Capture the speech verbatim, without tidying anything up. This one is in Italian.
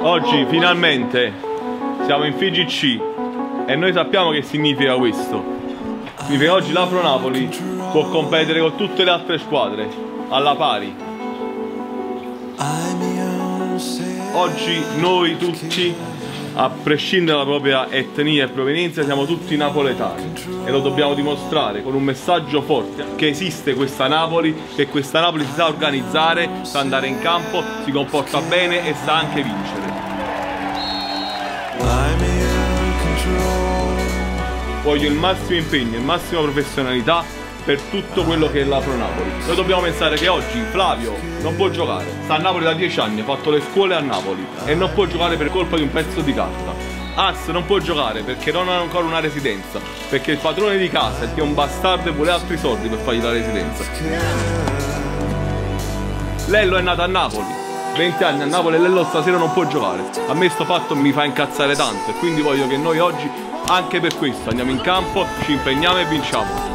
Oggi finalmente siamo in F I G C e noi sappiamo che significa questo. Significa che oggi l'Afro Napoli può competere con tutte le altre squadre alla pari. Oggi noi tutti, a prescindere dalla propria etnia e provenienza, siamo tutti napoletani e lo dobbiamo dimostrare con un messaggio forte che esiste questa Napoli, che questa Napoli si sa organizzare, sa andare in campo, si comporta bene e sa anche vincere. Voglio il massimo impegno, il massima professionalità per tutto quello che è l'Afro Napoli. Noi dobbiamo pensare che oggi Flavio non può giocare, sta a Napoli da dieci anni, ha fatto le scuole a Napoli e non può giocare per colpa di un pezzo di carta. As non può giocare perché non ha ancora una residenza, perché il padrone di casa è un bastardo e vuole altri soldi per fargli la residenza. Lello è nato a Napoli, venti anni a Napoli, e Lello stasera non può giocare. A me sto fatto mi fa incazzare tanto e quindi voglio che noi oggi, anche per questo, andiamo in campo, ci impegniamo e vinciamo.